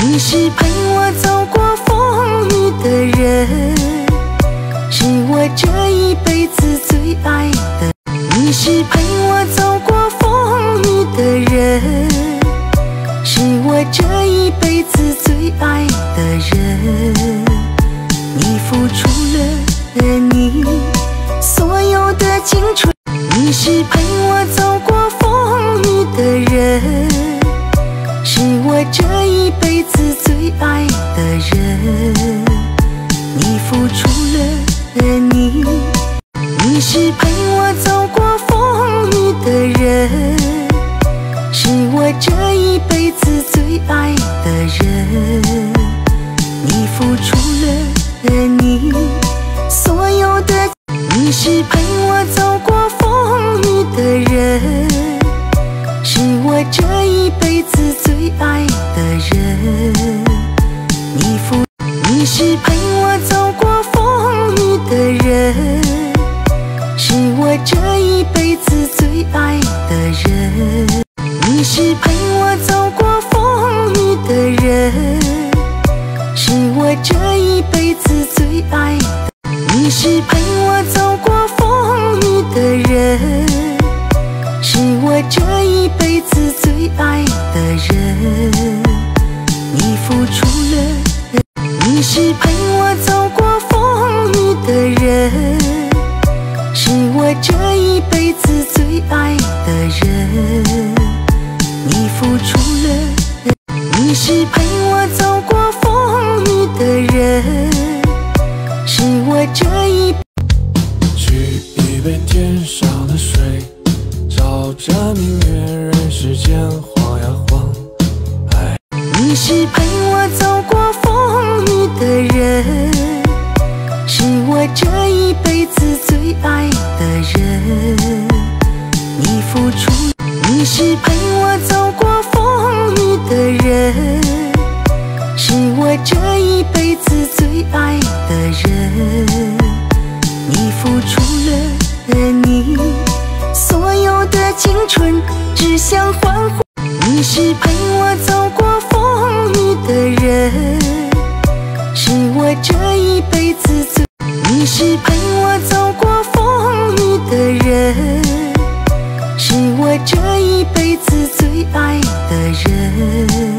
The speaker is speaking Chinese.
你是陪我走过风雨的人，是我这一辈子最爱的。你是陪我走过风雨的人，是我这一辈子最爱的人。你付出了你所有的青春，你是陪我走过风雨的人，是我这一辈子最爱的人。你付出了你，你是陪我走过风雨的人，是我这一辈子最爱的人。你付出了你所有的，你是陪我走过风雨的人，是我这一辈子最爱的人。你是陪我走过风雨的人，是我这一辈子最爱的人。你是陪我走过风雨的人，是我这一辈子最爱的。你是陪我走过风雨的人，是我这一辈子最爱的人。你付出了，你是陪我走过风雨的人，是我这一辈子最爱的人。你付出了，你是陪我走过风雨的人，是我这一取一杯天上的水，照着明月人世间晃呀晃。 你是陪我走过风雨的人，是我这一辈子最爱的人。你付出，你是陪我走过风雨的人，是我这一辈子最爱的人。你付出了你所有的青春，只想欢呼。你是陪我走过风雨的人，是我这一辈子最。你是陪我走过风雨的人，是我这一辈子最爱的人。